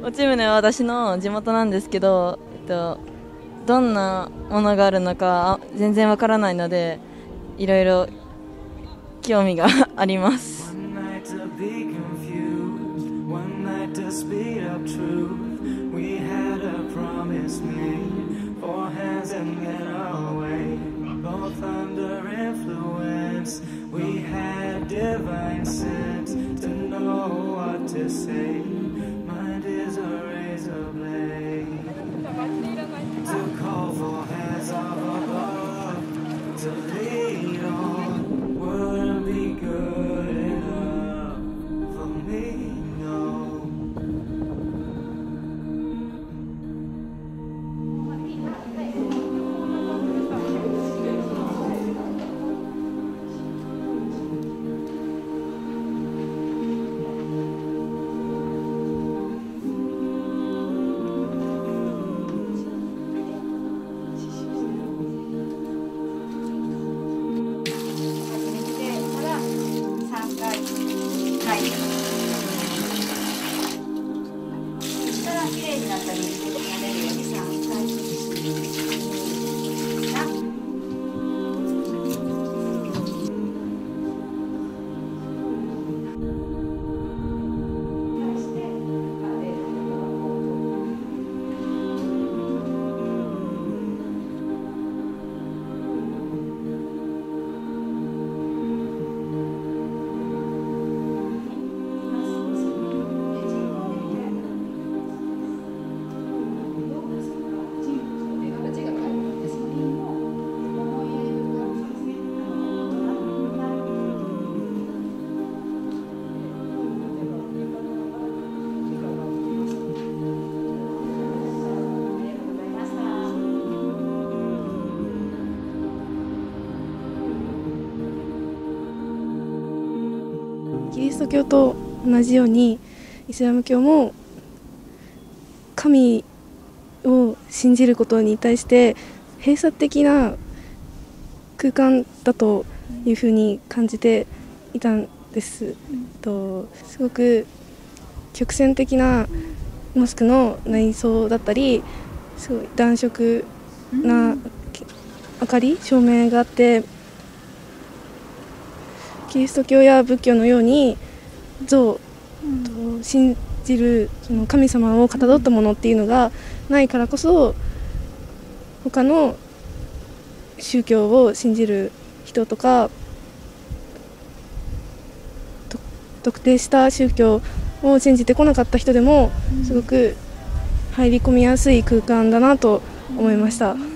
落ち宗は私の地元なんですけど、どんなものがあるのか全然わからないので、いろいろ興味があります。 キリスト教と同じようにイスラム教も神を信じることに対して閉鎖的な空間だというふうに感じていたんです。すごく曲線的なモスクの内装だったり、すごい暖色な明かり照明があって、キリスト教や仏教のように信じるその神様をかたどったものっていうのがないからこそ、他の宗教を信じる人とか特定した宗教を信じてこなかった人でもすごく入り込みやすい空間だなと思いました。